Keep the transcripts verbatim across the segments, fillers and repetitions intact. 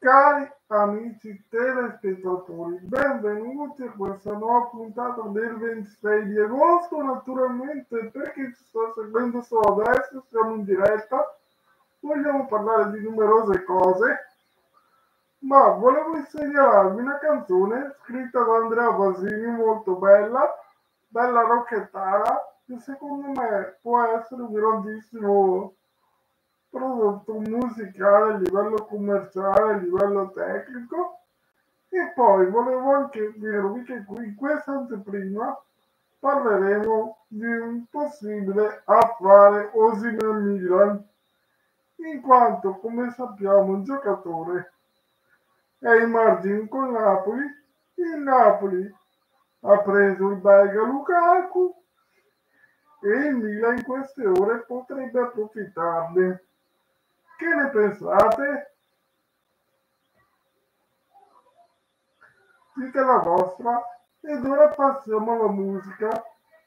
Cari amici telespettatori, benvenuti a questa nuova puntata del ventisei di agosto. Naturalmente, per chi ci sta seguendo solo adesso, siamo in diretta, vogliamo parlare di numerose cose, ma volevo segnalarvi una canzone scritta da Andrea Basini, molto bella, bella rocchettara, che secondo me può essere un grandissimo prodotto musicale a livello commerciale, a livello tecnico. E poi volevo anche dirvi che qui in questa anteprima parleremo di un possibile affare Osimhen-Milan, in quanto, come sappiamo, il giocatore è in margine con Napoli. Il Napoli ha preso il belga Lukaku e il Milan in queste ore potrebbe approfittarne. Che ne pensate? Dite la vostra. Ed ora passiamo alla musica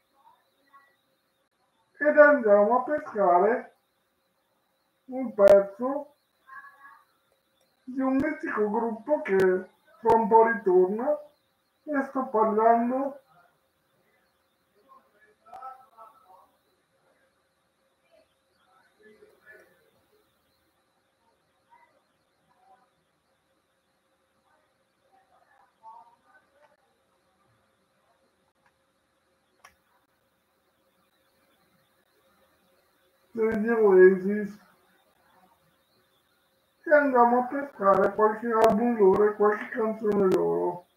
ed andiamo a pescare un pezzo di un mitico gruppo che fra un po' ritorna, e sto parlando degli Oasis, e andiamo a pescare qualche album loro e qualche canzone loro.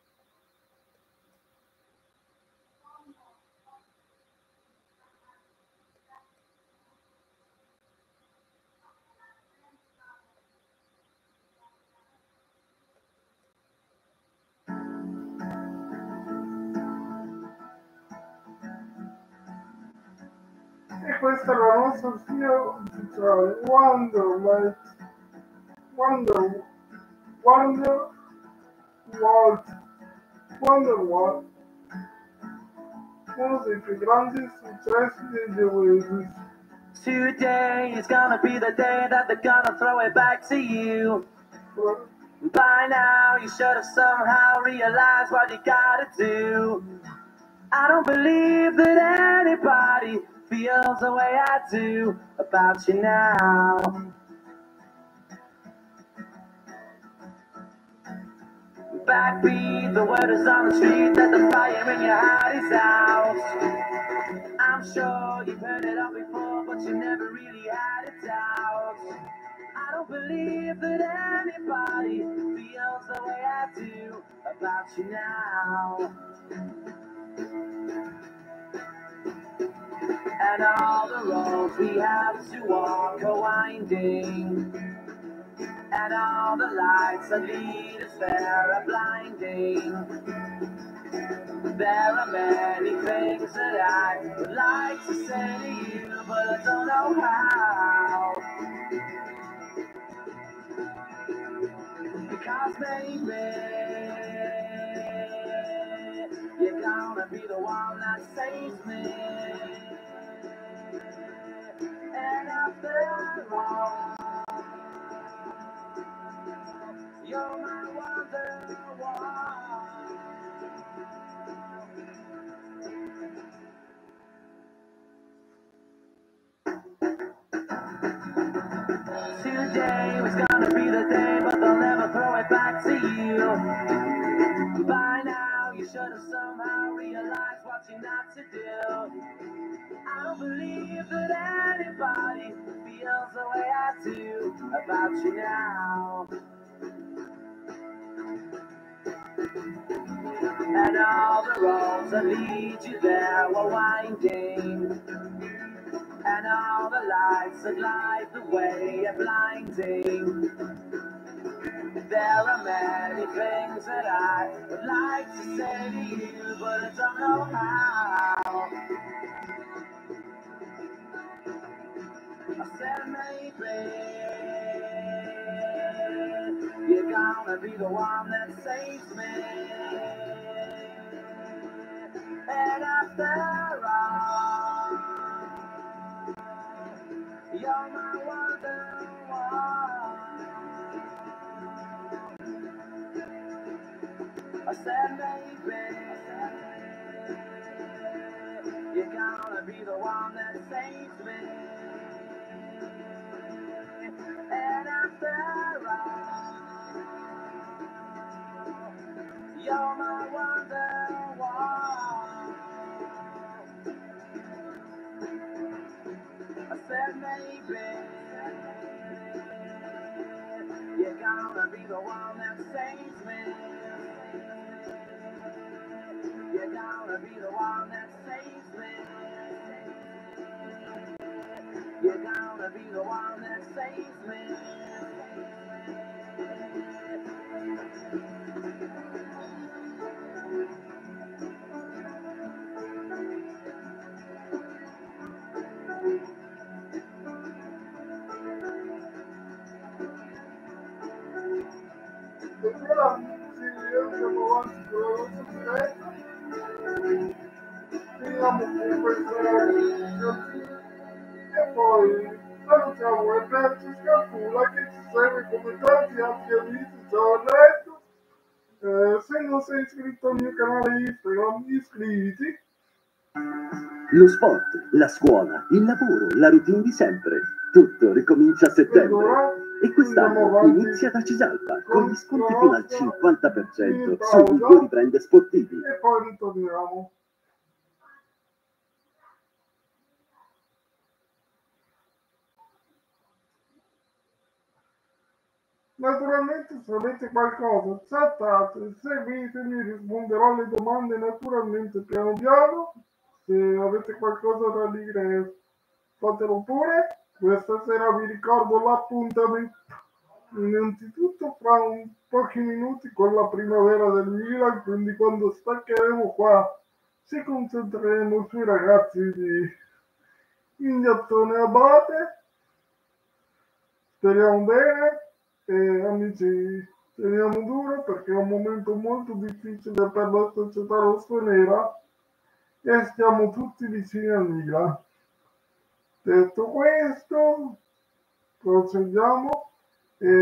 E questa è la nostra sigla ufficiale, Wonderlight, Wonder, Wonder, Walt, Wonderwall, uno dei più grandi successi degli Oasis. Today is gonna be the day that they're gonna throw it back to you. By now, you should have somehow realized what you gotta do. I don't believe that anybody feels the way I do about you now. Backbeat, the word is on the street that the fire in your heart is out. I'm sure you've heard it all before, but you never really had a doubt. I don't believe that anybody feels the way I do about you now. And all the roads we have to walk are winding, and all the lights that lead us there are blinding. There are many things that I would like to say to you, but I don't know how. Because baby, you're gonna be the one that saves me. And after all, you're my wonderwall. Today was gonna be the day, but they'll never throw it back to you. By now, you should have somehow realized what you're not to do. I don't believe that anybody feels the way I do about you now. And all the roads that lead you there were winding, and all the lights that light the way are blinding. There are many things that I would like to say to you, but I don't know how. I said maybe you're gonna be the one that saves me. And after all, you're my wonderwall. I said maybe you're gonna be the one that saves me. And after all, you're my wonderwall. I said maybe you're gonna be the one that saves me. You're gonna be the one that saves me. You're gonna be the one that saves me. E allora sì, andiamo avanti con la nostra diretta. Finiamo con questa canzone e poi salutiamo Ernesto Scappula che ci segue come tanti altri amici, ciao Ernesto. Eh, se non sei iscritto al mio canale Instagram, iscriviti. Lo sport, la scuola, il lavoro, la routine di sempre. Tutto ricomincia a settembre. E quest'anno inizia da Cisalpa con gli sconti fino al cinquanta per cento sui migliori brand sportivi. E poi ritorniamo. Naturalmente se avete qualcosa chattate, seguitemi, risponderò alle domande naturalmente piano piano. Se avete qualcosa da dire fatelo pure. Questa sera vi ricordo l'appuntamento innanzitutto fra un pochi minuti con la primavera del Milan, quindi quando staccheremo qua ci concentreremo sui ragazzi di Inghiattone Abate. Speriamo bene e amici teniamo duro perché è un momento molto difficile per la società rossonera e stiamo tutti vicini al Milan. Detto questo, procediamo e,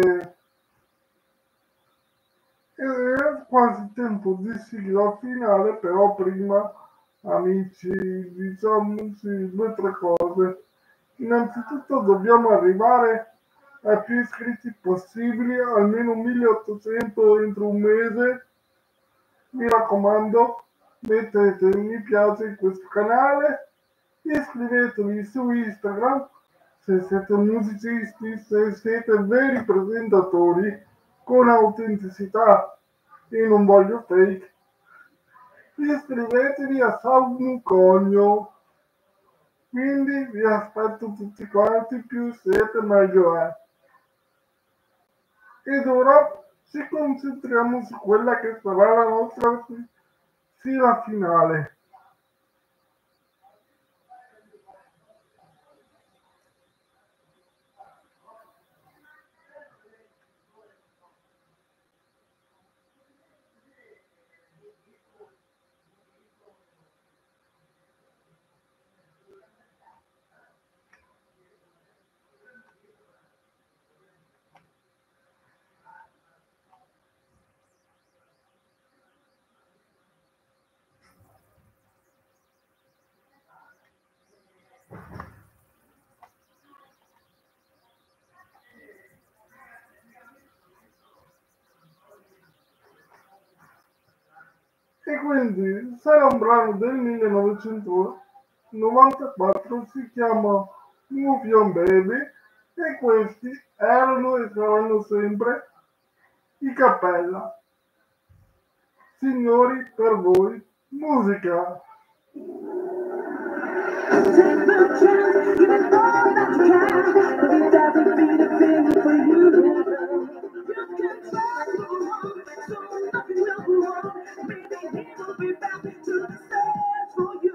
e è quasi tempo di sigla finale, però prima, amici, diciamoci due o tre cose. Innanzitutto dobbiamo arrivare ai più iscritti possibili, almeno milleottocento entro un mese. Mi raccomando, mettete un mi piace in questo canale, iscrivetevi su Instagram se siete musicisti, se siete veri presentatori con autenticità e non voglio fake. Iscrivetevi a Salmucogno. Quindi vi aspetto tutti quanti, più siete meglio è. Ed ora ci concentriamo su quella che sarà la nostra sigla finale. E quindi sarà un brano del millenovecentonovantaquattro, si chiama Move On Baby e questi erano e saranno sempre i Cappella. Signori, per voi, musica! Take the chance, give it all that you can. It doesn't mean a thing for you. You can try to wrong, so nothing will go wrong. Maybe he will be back to the stage for you.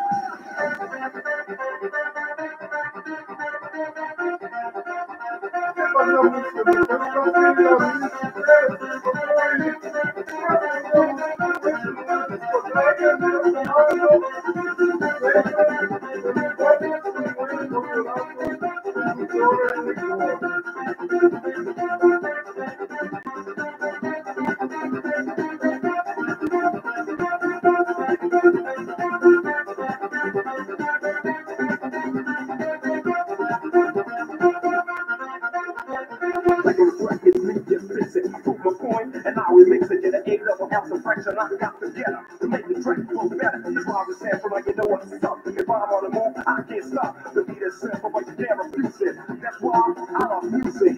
E parliamo insieme questa sera di ounce of pressure I got together to make the track flow better. That's why I'm saying, like you know what's up. If I'm on the move, I can't stop. The beat is simple, but you can't refuse it. That's why I love music.